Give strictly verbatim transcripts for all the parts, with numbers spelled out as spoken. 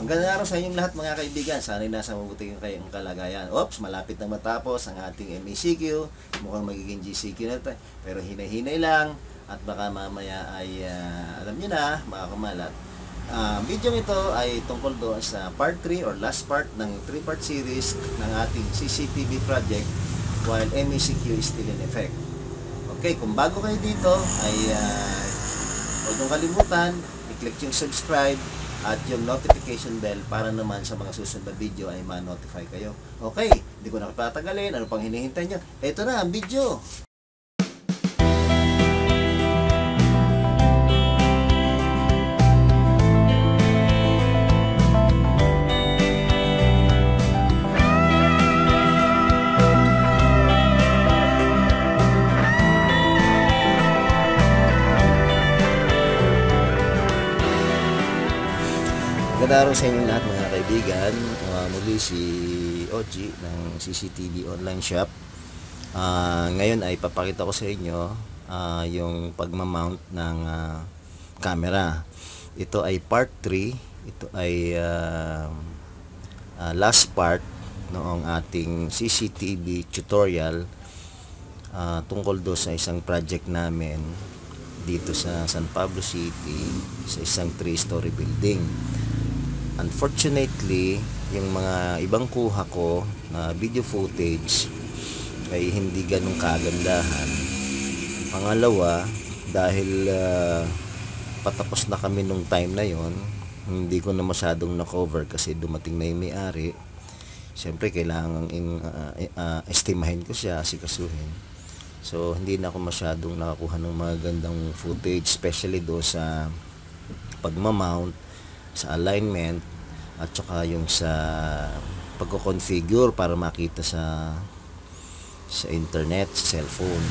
Magandang araw sa inyong lahat mga kaibigan. Sana'y nasa mabuting kayong kalagayan. Oops, malapit na matapos ang ating M A C Q. Mukhang magiging G C Q na ito. Pero hinay-hinay lang. At baka mamaya ay, uh, alam nyo na, mga kamalat. Uh, video ito ay tungkol doon sa part three or last part ng three part series ng ating C C T V project while M A C Q is still in effect. Okay, kung bago kayo dito ay uh, huwag niyong kalimutan, i-click yung subscribe at yung notification bell para naman sa mga susunod na video ay ma-notify kayo. Okay, hindi ko na patatagalin. Ano pang hinihintay nyo? Ito na ang video. Magandang araw sa inyong lahat mga kaibigan. Uh, muli si O G ng C C T V Online Shop. Uh, ngayon ay papakita ko sa inyo uh, yung pagmamount ng uh, camera. Ito ay part three. Ito ay uh, uh, last part noong ating C C T V tutorial uh, tungkol do sa isang project namin dito sa San Pablo City sa isang three-story building. Unfortunately, yung mga ibang kuha ko na video footage ay hindi ganun kagandahan. Pangalawa, dahil uh, patapos na kami nung time na yon, hindi ko na masyadong na-cover kasi dumating na yung may-ari. Siyempre, kailangan in, uh, uh, estimahin ko siya, asikasuhin. So, hindi na ako masyadong nakakuha ng mga gandang footage, especially do sa pagmamount, sa alignment, at saka yung sa pagko-configure para makita sa sa internet, sa cellphone.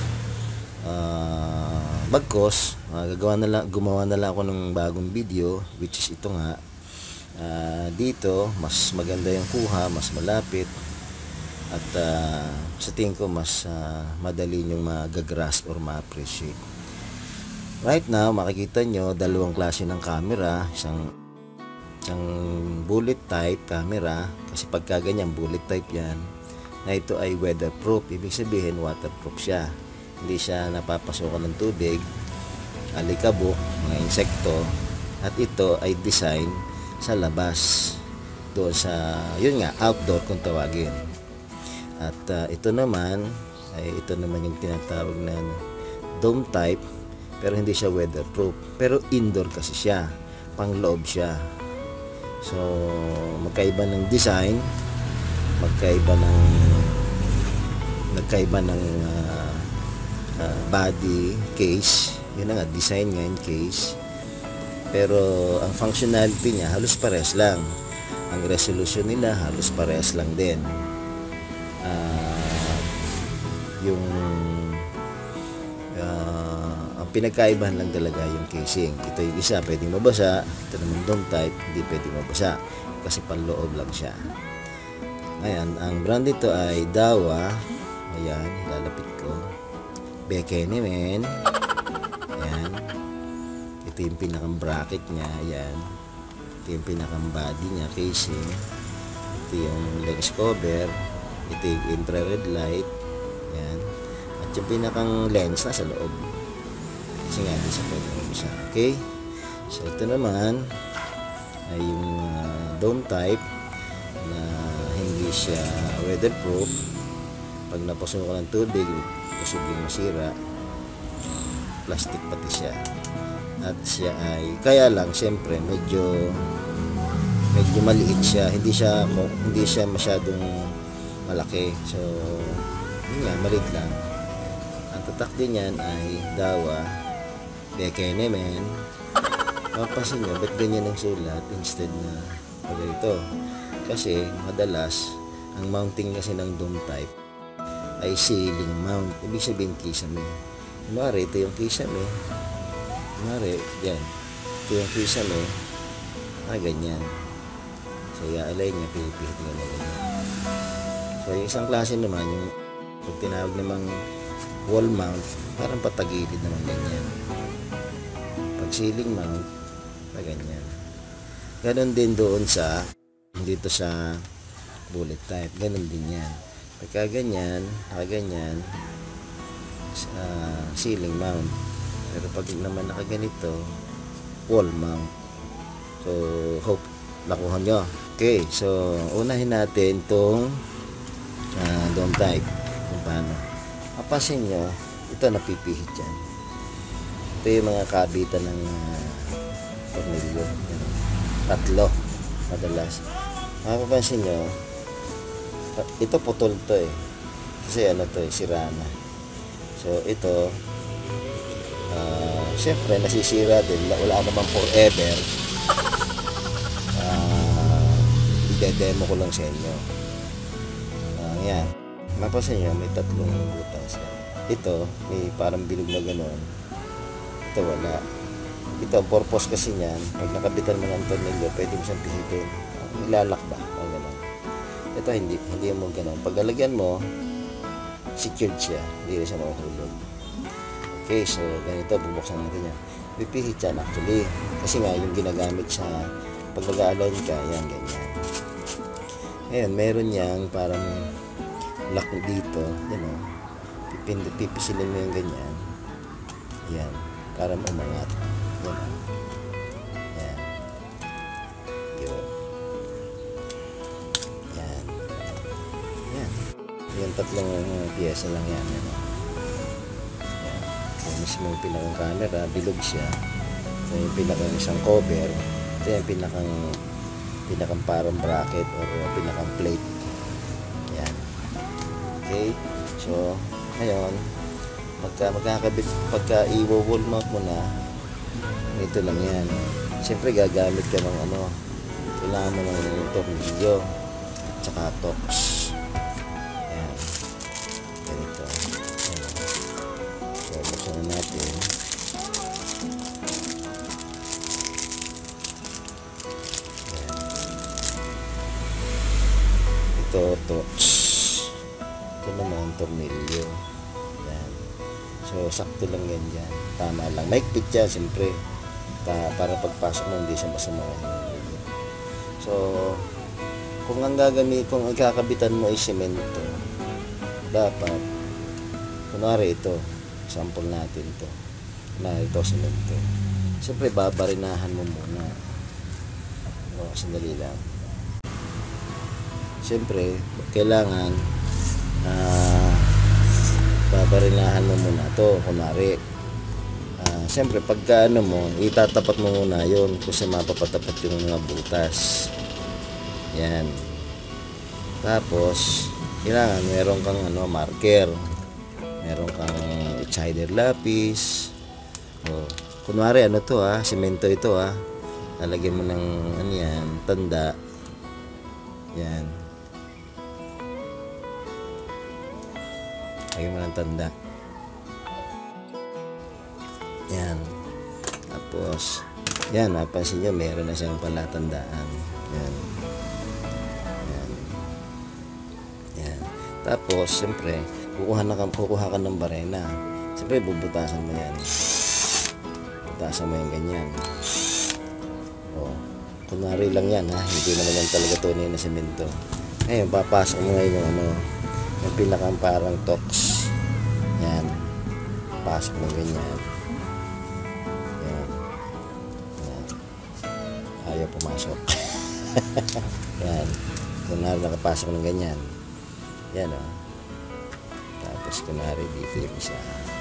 Uh, bagkos, uh, gagawa na lang, gumawa na lang ako ng bagong video, which is ito nga. Uh, dito, mas maganda yung kuha, mas malapit, at uh, sa tingin ko, mas uh, madali yung mag-grasp or ma-appreciate. Right now, makikita nyo, dalawang klase ng camera, isang isang bullet type camera, kasi pagka ganyan bullet type yan, na ito ay weatherproof, ibig sabihin waterproof siya, hindi siya napapasokan ng tubig, alikabok, mga insekto. At ito ay design sa labas, doon sa, yun nga, outdoor kung tawagin. At uh, ito naman ay ito naman yung tinatawag na dome type, pero hindi siya weatherproof, pero indoor kasi siya, pang loob siya. So, magkaiba ng design, magkaiba ng magkaiba ng uh, uh, body, case. Yun na nga, design nga yung case. Pero, ang functionality niya, halos parehas lang. Ang resolution nila, halos parehas lang din. Uh, yung uh, pinagkaibahan lang talaga yung casing. Ito yung isa, pwedeng mabasa. Ito naman dome type, hindi pwedeng mabasa kasi panloob lang siya. Ayan, ang brand nito ay Dahua. Ayan, ilalapit ko. Bekene men. Ayan. Ito yung pinakang bracket niya. Ayan. Ito yung pinakang body niya, casing. Ito yung lens cover. Ito yung infrared light. Ayan. At yung pinakang lens nasa loob. Kasi nga, di sa pwede mabasa. Okay? So, ito naman ay yung uh, dome type na hindi siya weatherproof. Pag napasok ko ng tubig, posibleng masira. Plastic pati siya. At siya ay, kaya lang, siyempre, medyo medyo maliit siya. Hindi siya, hindi siya masyadong malaki. So, yun nga, maliit lang. Ang tatak din yan ay Dahua. Bekene men. Mapapansin nyo, ba't ganyan ang sulat instead na pag ito? Kasi madalas ang mounting kasi ng dome type ay ceiling mount. Ibig sabihin kisame. Kunwari, ito yung kisame. Kunwari, yan. Ito yung kisame. Ah, ganyan. So, i-align niya, pinipihit nga na ganyan. So, yung isang klase naman, yung pag tinawag namang wall mount, parang patagilid naman ganyan. Pag ceiling mount, pa ganyan. Ganon din doon sa dito sa bullet type, ganon din yan. Pagka ganyan, nakaganyan sa ceiling mount. Pero pag naman nakaganito, wall mount. So hope nakuha nyo. Okay, so unahin natin itong uh, dome type kung paano. Mapasin nyo, ito napipihit yan. Ito yung mga kabitan ng uh, tornilyo. Tatlo madalas. Mapapansin nyo, ito putol to eh. Kasi ano to eh, sira na. So ito, uh, syempre nasisira din. Wala naman forever. Uh, i-demo ko lang sa inyo. Uh, yan. Mapapansin nyo, may tatlong butas. Ito, may parang bilog na gano'n. Ito wala. Ito, ang purpose kasi niyan, pag nakabitan mo ng tornilyo, pwede mo siyang pihitin. Ilalak ba? O gano'n. Ito, hindi. Hindi mo gano'n. Pag lalagyan mo, secured siya. Hindi rin siya mahuhulog. Okay, so ganito, bubuksan natin yan. Pipihit yan actually. Kasi nga, yung ginagamit sa pag nag-align ka, yan, ganyan. Ngayon, meron yang parang lock dito. Yan o. Pipindot, pipisilin mo yung ganyan. Yan. Para umangat. Yan o. Yan. Yun. Yan. Yan. Yung tatlong piyesa lang yan. Yan o. Yan. Yung mismo yung pinakang camera, bilog siya. Ito yung pinakang isang cover. Ito yung pinakang pinakang parang bracket or pinakang plate. Yan. Okay. So, ngayon, pagka magkakabit, pagka i-wall mount mo na, ito lang yan. Siyempre, gagamit ka ng ano, kailangan mo ng tornilyo, tsaka tox. Yan. Ganito. Yan. So, buksan na natin. Yan. Ito, tox. Ito naman, tornilyo. Yan. So, sakto lang yan dyan. Tama lang. Maikpit yan, siyempre. Pa, para pagpasok mo, hindi siya masamahin. So, kung ang gagamit, kung ang kakabitan mo ay semento, dapat, kunwari ito, sample natin ito. Na ito, semento. Siyempre, babarinahan mo muna. O, sandali lang. Siyempre, kailangan uh, babarinahan mo muna ito, kunwari. Uh, siyempre, pagka ano mo, itatapat mo muna yun kasi mapapatapat yung mga butas. Yan. Tapos, kailangan meron kang ano, marker. Meron kang hider lapis. O, kunwari, ano to ha, semento ito ha. Lalagyan mo ng, ano yan, tanda. Yan. Lagyan mo ng tanda. Yan. Tapos, yan, napansin nyo, meron na siyang palatandaan. Yan. Yan. Yan. Tapos, siyempre, kukuha, na, kukuha ka ng barena. Siyempre, bubutasan mo yan. Bubutasan mo yung ganyan. O, kunwari lang yan, ha. Hindi naman yan talaga tunay na semento. Ngayon, papasok mo ngayon yung ano, yung pinakang parang tox. Yan. Pasok mo ganyan. Yan. Yan. Ayaw pumasok. Yan. Kunwari nakapasok ng ganyan. Yan o. Tapos kunwari dito yung isa.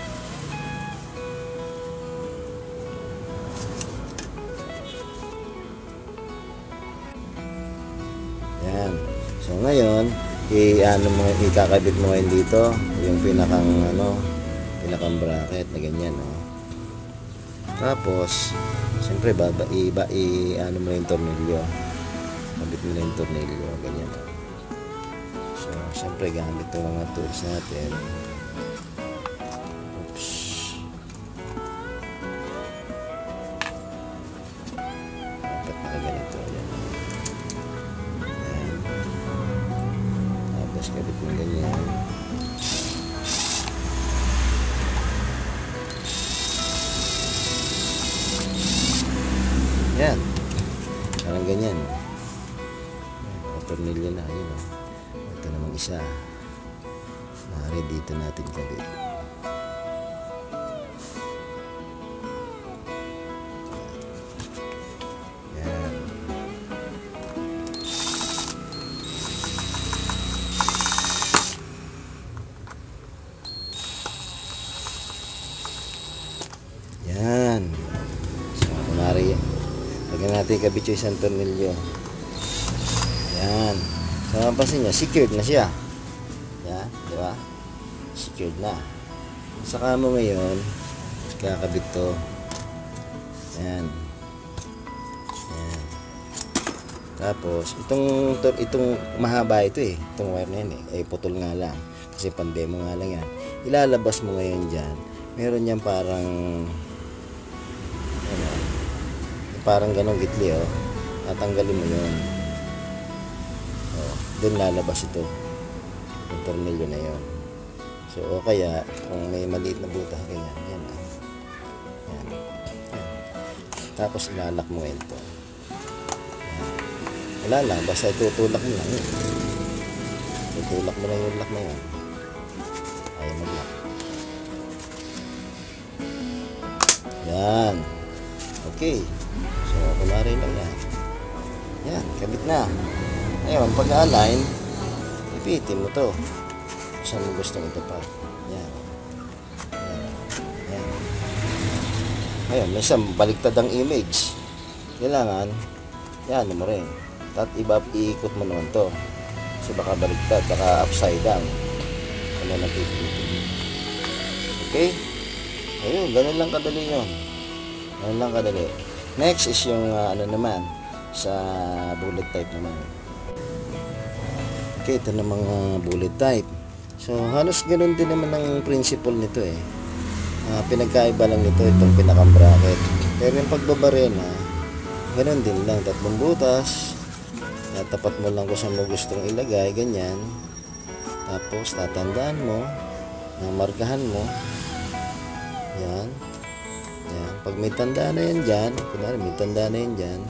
Yan. So ngayon, i-ano mo, ikakabit mo ngayon dito yung pinakang ano, pinakang bracket na ganyan, oh. Tapos, siyempre baba iba i ano mo yung tornilyo. Kabit mo na yung tornilyo, ganyan, oh. So, siyempre gamit yung mga tools natin. Oops. Dapat nakaganito, yan. Tapos kabit mo ganyan. Yan. Parang ganyan. tornilyo na. Yun, oh. Ito namang isa. Maaari dito natin kabit. Yan. Yan. So, kunwari, lagyan natin kabit yung isang tornilyo. Yan. So, mapapansin nyo, secured na siya. Yan, di ba? Secured na. Saka mo ngayon, kakabit to. Yan. Yan. Tapos, itong, itong mahaba ito eh. Itong wire na yan eh. Eh, putol nga lang. Kasi pandemo nga lang yan. Ilalabas mo ngayon dyan. Meron yan parang, ano, parang ganong gitli oh. Tatanggalin mo yun. Oh, doon lalabas ito. Yung tornilyo na yun. So, o kaya, kung may maliit na butas, ganyan. Yan ah. Yan. Yan. Tapos, ilalak mo ito. Yan. Wala lang. Basta tutulak mo lang yun. Tutulak mo lang yung lock na yun. Ayaw mag-lock. Yan. Okay. So, kunwari lang yan. Yan. Kabit na. Ngayon, pag-align, ipitin mo to. Saan mo gustong ito pa. Yan. Yan. Yan. Ngayon, may isang baliktad ang image. Kailangan, yan mo rin. At iba, iikot mo naman to. Kasi baka baliktad, baka upside down. Ano na pipitin. Okay? Ayun, ganun lang kadali yun. Ganun lang kadali. Next is yung uh, ano naman, sa bullet type naman. Okay, ito na mga bullet type. So, halos ganoon din naman ang principle nito eh. Uh, pinagkaiba lang nito itong pinakang bracket. Pero yung pagbabarena, ganoon din lang. Tatlong butas. Tapat mo lang kung saan mo gustong ilagay. Ganyan. Tapos, tatandaan mo. Markahan mo. Yan. Yan. Pag may tanda na yan dyan, kunwari may tanda na yan dyan.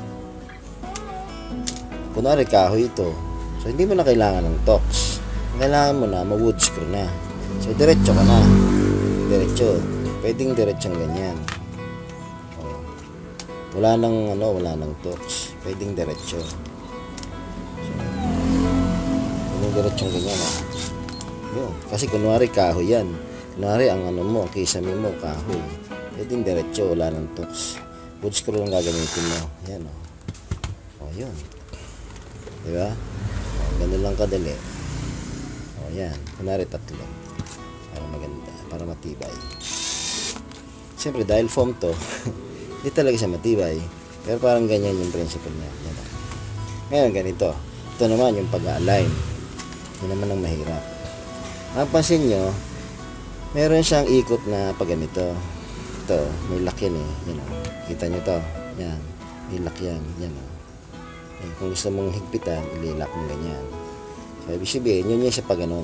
Kunwari kahoy ito. So, hindi mo na kailangan ng tox. Kailangan mo na, ma-wood screw na. So, diretso ka na. Diretso. Pwedeng diretsong ganyan. O. Wala nang, ano, wala nang tox. Pwedeng diretso. So, pwedeng diretsong ganyan, ha. Yun. Kasi, kunwari, kahoy yan. Kunwari, ang ano mo, kisame mo, kahoy. Pwedeng diretso, wala nang tox. Wood screw lang gagamitin mo. Yan, o. O, yun. Diba? Ganun lang kadali. O, yan. Kunwari tatlo. Para maganda. Para matibay. Siyempre, dahil foam to, hindi talaga siya matibay. Pero parang ganyan yung principle niya. Yan. Ngayon, ganito. Ito naman yung pag-align. Yun naman ang mahirap. Ang pansin nyo, meron siyang ikot na pag ganito. Ito, may lock yan eh. Yan, o. Kita nyo to. Yan. May lock yan. Yan, o. Eh, kung gusto mong higpitan, ililak mo ganyan. So, ibig sabihin, yun yung sa pag ganon.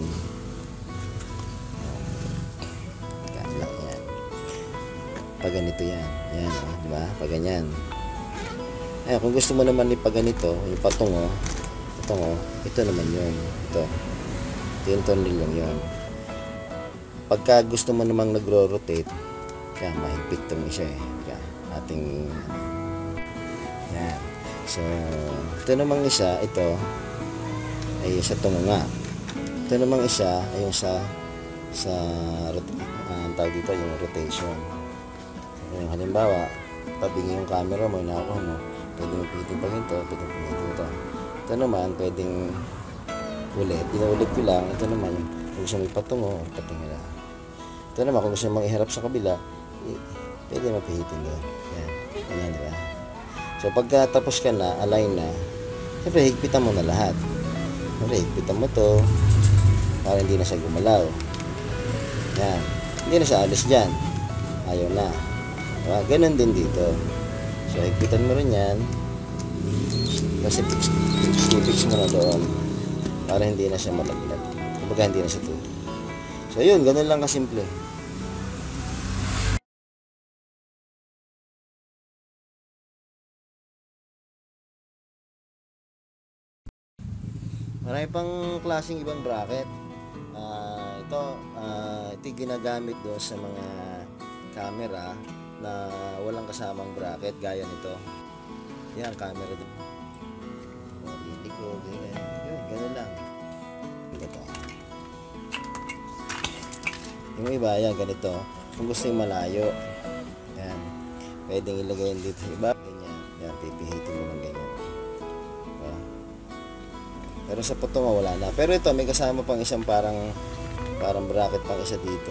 Lock yan. Pag ganito yan. Yan, oh, di ba? Pag ganyan. Ay, kung gusto mo naman ni pag ganito, yung patungo, patungo, ito naman yun. Ito. Ito yung tornilyong yun. Pagka gusto mo namang nagro-rotate, kaya mahigpit itong isa eh. Kaya ating, yan. So, ito namang isa, ito, ay sa tungo nga. Ito namang isa, ay yung sa, sa, uh, ang tawag dito, yung rotation. So, yung halimbawa, tabing yung camera mo, inakuha mo, pwedeng mapitin pa ito, pwedeng mapitin ito. Ito naman, pwedeng ulit. Inuulit ko lang, ito naman, kung gusto mo ipatungo, patungo lang. Ito naman, kung gusto mo iharap sa kabila, pwede mapihitin doon. Yan, yan, di ba? So, pagka tapos ka na, align na, siyempre, higpitan mo na lahat. Siyempre, higpitan mo to para hindi na siya gumalaw. Yan. Hindi na siya alis dyan. Ayaw na. Diba? Ganun din dito. So, higpitan mo rin yan. Kasi, fix mo na doon para hindi na siya malaglag. Kumbaga, hindi na siya tuloy. So, yun. Ganun lang kasimple. Marami pang klaseng ibang bracket. Ah, ito, ah, ito yung ginagamit doon sa mga camera na walang kasamang bracket gaya nito. Yan, camera din. Hindi ko, ganyan. Yun, ganun lang. Ito. Yung iba, yan, ganito. Kung gusto yung malayo, yan. Pwedeng ilagay yun dito. Iba, ganyan. Yan, pipihitin mo ng ganyan. Diba? Pero sa putong wala na. Pero ito, may kasama pang isang parang parang bracket pang isa dito.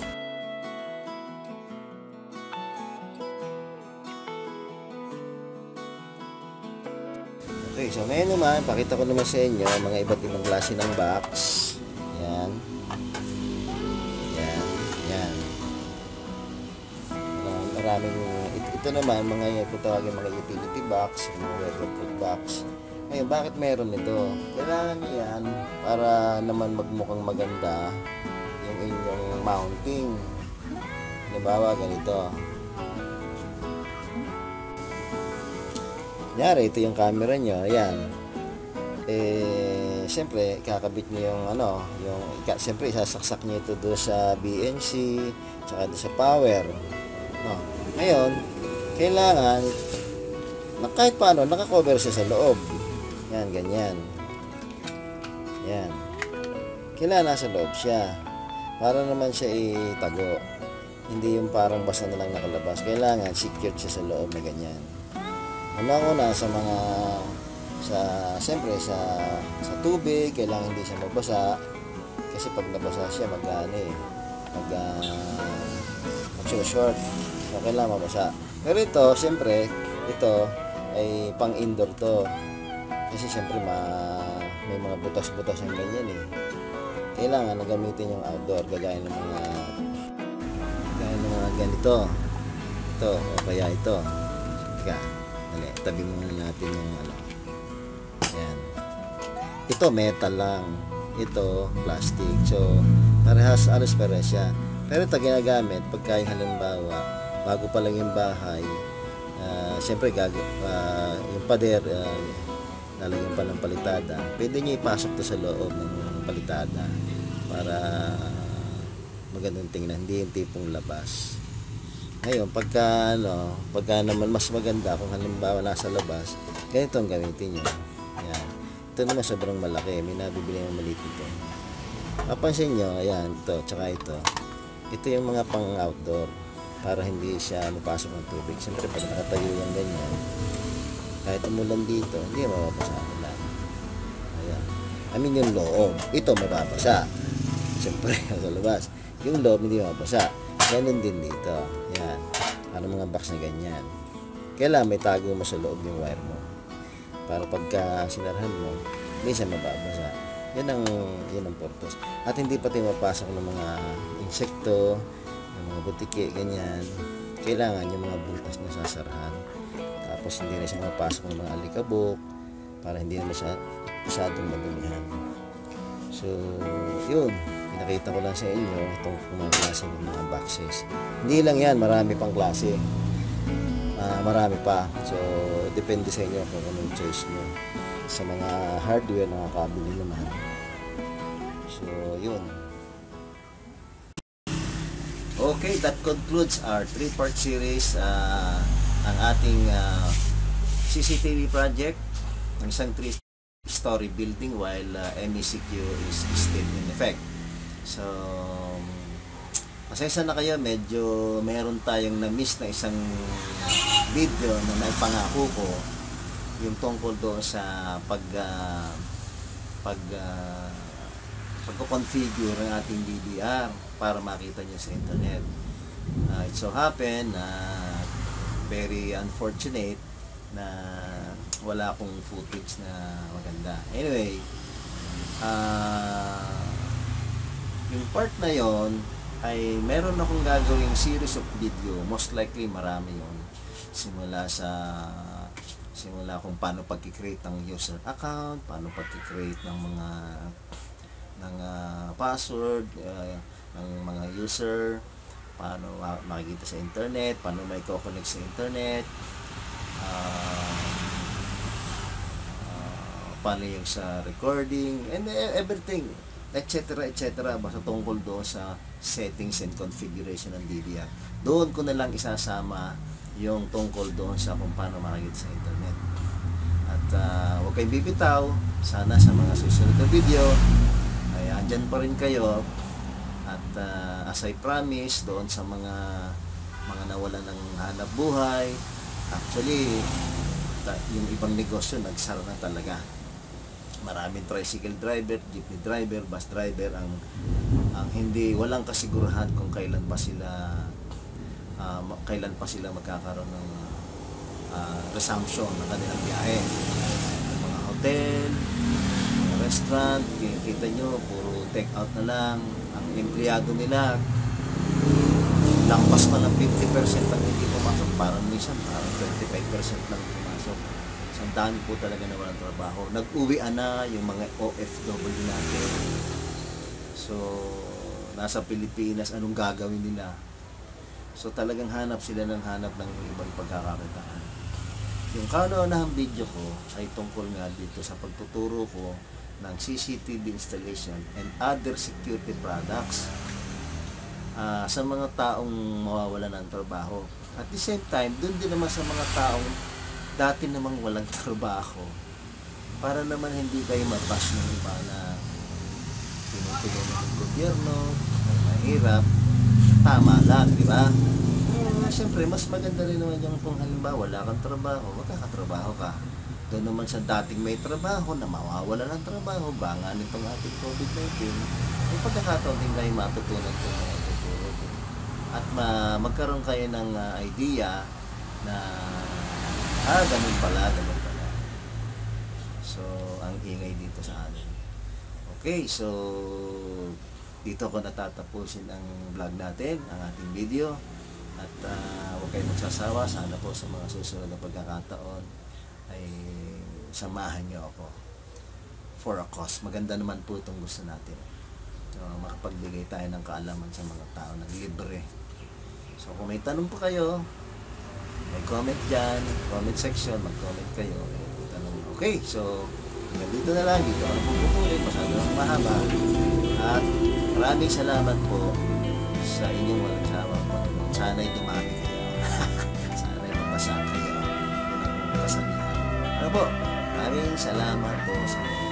Okay, so ngayon naman, pakita ko naman sa inyo mga iba't ibang klase ng box. Yan. Yan. Yan. Uh, maraming, ito, ito naman, mga kung tawagin mga utility box, mga weatherproof box. Ngayon, bakit meron ito? Kailangan nyo yan para naman magmukhang maganda yung inyong mounting. Halimbawa, ganito. Kunyari, ito yung camera nyo. Ayan. Eh, siyempre, kakabit nyo yung ano, yung, siyempre, isasaksak nyo ito doon sa B N C, tsaka doon sa power. No. Ngayon, kailangan, na kahit paano, nakakover siya sa loob. Yan, ganyan. Yan. Kailangan nasa loob siya. Para naman siya itago. Hindi yung parang basta na lang nakalabas. Kailangan secured siya sa loob na ganyan. Unang-una sa mga sa siyempre sa sa tubig, kailangan hindi siya mabasa. Kasi pag nabasa siya, mag-ano eh, mag uh, mag-short. So, kailangan mabasa. Pero ito, siyempre, ito ay pang-indoor to. Kasi siyempre ma, may mga butas-butas ang ganyan eh. Kailangan na gamitin yung outdoor kagaya ng mga kagaya ng mga ganito. Ito o kaya ito. Teka, dali, tabi muna natin yung ano. Yan. Ito metal lang. Ito plastic. So parehas alos parehas siya. Pero ito ginagamit pagka yung halimbawa bago pa lang yung bahay. Uh, siyempre gag uh, yung pader uh, lalagyan pa ng palitada, pwede nyo ipasok to sa loob ng palitada para magandang tingnan, hindi yung tipong labas. Ngayon, pagka ano, pagka naman mas maganda kung halimbawa nasa labas, ganito ang gamitin nyo. Ayan. Ito naman sobrang malaki, may nabibili ng maliit ito. Mapansin nyo, ayan, ito, tsaka ito. Ito yung mga pang outdoor para hindi siya mapasok ng tubig. Siyempre pag nakatayo yung ganyan, kahit umulan dito, hindi mababasa ang ulan. Ayan. I mean yung loob. Ito mababasa. Siyempre, sa labas. Yung loob hindi mababasa. Ganun din dito. Ayan. Para mga box na ganyan. Kailangan may tago mo sa loob yung wire mo. Para pagka sinarhan mo, hindi siya mababasa. Yan ang, yan ang purpose. At hindi pati mapasok ng mga insekto, ng mga butiki, ganyan. Kailangan yung mga butas na sasarahan. Tapos hindi na siya mapasok ng mga alikabok para hindi na siya masyadong madumihan. So, yun. Pinakita ko lang sa inyo itong mga klase ng mga boxes. Hindi lang yan. Marami pang klase. Uh, marami pa. So, depende sa inyo kung anong choice nyo. Sa mga hardware, nakakabili naman. So, yun. Okay, that concludes our three-part series. Uh, ang ating uh, C C T V project, ang isang three-story building while uh, M E C Q is still in effect. So, pasensya na kayo, medyo meron tayong na-miss na isang video na naipangako ko, yung tungkol doon sa pag uh, pag uh, pagko-configure ng ating D V R para makita nyo sa internet. Uh, it so happen na uh, very unfortunate na wala akong footage na maganda. Anyway, uh, yung part na yon ay meron akong gagawing series of video. Most likely marami yon. Simula sa simula kung paano pag-create ng user account, paano pag-create ng mga ng uh, password uh, ng mga user, paano makikita sa internet, paano may co-connect sa internet, uh, uh, paano yung sa recording, and e- everything, etc, etc, basta tungkol doon sa settings and configuration ng D V R. Doon ko na lang isasama yung tungkol doon sa kung paano makikita sa internet. At uh, huwag kayong bibitaw, sana sa mga susunod na video ay andyan pa rin kayo. At uh, as I promise, doon sa mga mga nawalan ng hanap buhay, actually yung ibang negosyo nagsara na talaga. Maraming tricycle driver, jeepney driver, bus driver ang ang hindi walang kasigurahan kung kailan pa sila uh, kailan pa sila magkakaroon ng uh, resumption ng kanilang biyahe. Ang mga hotel, mga restaurant, kita nyo puro take out na lang. Ang empleyado nila lampas pa ng fifty percent ang hindi pumasok, parang minsan parang twenty-five percent lang pumasok. So, ang dami po talaga na walang trabaho. Nag-uwian na yung mga O F W natin. So, nasa Pilipinas, anong gagawin nila? So, talagang hanap sila ng hanap ng ibang pagkakakitaan. Yung kauna-unahang video ko ay tungkol nga dito sa pagtuturo ko ng C C T V installation and other security products uh, sa mga taong mawawalan ng trabaho. At the same time, dun din naman sa mga taong dati namang walang trabaho, para naman hindi kayo mabash ng iba na tinutulungan ng gobyerno, ay mahirap, tama lang, di ba? Eh, siyempre, mas maganda rin naman yung kung halimbawa wala kang trabaho, magkakatrabaho ka. Doon naman sa dating may trabaho na mawawala ng trabaho, banga nitong ating COVID nineteen, may pagkakataon din kayo matutunan kung mga tuturo ko. At ma magkaroon kayo ng uh, idea na ah, ganun pala, ganun pala. So, ang ingay dito sa amin. Okay, so dito ko natatapusin ang vlog natin, ang ating video. At uh, huwag kayong magsasawa. Sana po sa mga susunod na pagkakataon ay samahan niyo ako for a cause. Maganda naman po itong gusto natin. So, makapagbigay tayo ng kaalaman sa mga tao ng libre. So, kung may tanong po kayo, may comment dyan, comment section, mag-comment kayo. Okay, so hanggang dito na lang. Dito ako puputuloy, masyado ng mahaba. At maraming salamat po sa inyong walang sawang panonood. Sana'y dumami kayo. Sana'y mapasa kayo. Yun ang kasabihan. Ano po? Maraming salamat po sa